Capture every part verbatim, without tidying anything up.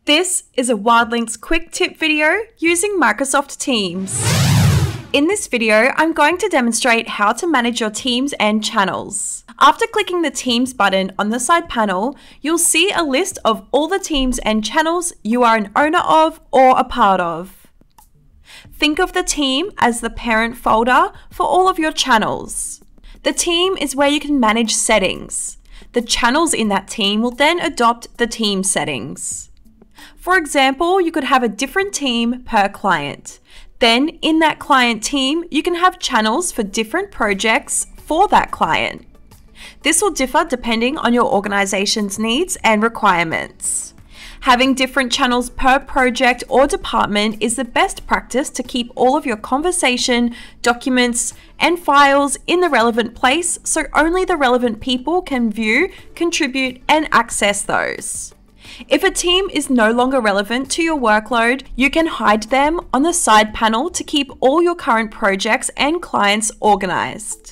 This is a Wyldlynx quick tip video using Microsoft Teams. In this video, I'm going to demonstrate how to manage your teams and channels. After clicking the Teams button on the side panel, you'll see a list of all the teams and channels you are an owner of or a part of. Think of the team as the parent folder for all of your channels. The team is where you can manage settings. The channels in that team will then adopt the team settings. For example, you could have a different team per client. Then in that client team, you can have channels for different projects for that client. This will differ depending on your organization's needs and requirements. Having different channels per project or department is the best practice to keep all of your conversation, documents, and files in the relevant place so only the relevant people can view, contribute, and access those. If a team is no longer relevant to your workload, you can hide them on the side panel to keep all your current projects and clients organized.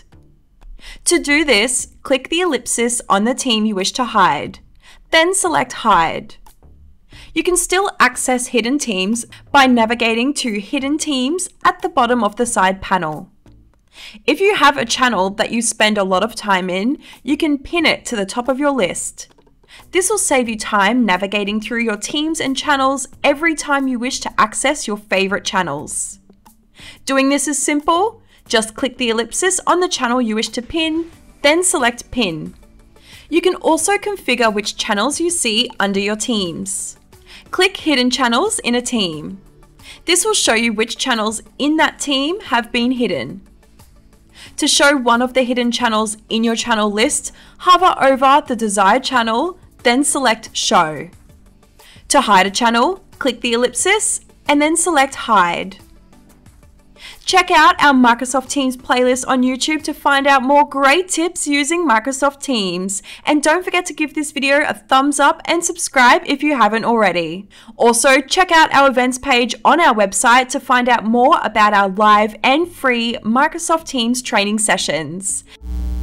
To do this, click the ellipsis on the team you wish to hide, then select Hide. You can still access hidden teams by navigating to Hidden Teams at the bottom of the side panel. If you have a channel that you spend a lot of time in, you can pin it to the top of your list. This will save you time navigating through your teams and channels every time you wish to access your favorite channels. Doing this is simple. Just click the ellipsis on the channel you wish to pin, then select Pin. You can also configure which channels you see under your teams. Click Hidden Channels in a team. This will show you which channels in that team have been hidden. To show one of the hidden channels in your channel list, hover over the desired channel, then select Show. To hide a channel, click the ellipsis and then select Hide. Check out our Microsoft Teams playlist on YouTube to find out more great tips using Microsoft Teams. And don't forget to give this video a thumbs up and subscribe if you haven't already. Also, check out our events page on our website to find out more about our live and free Microsoft Teams training sessions.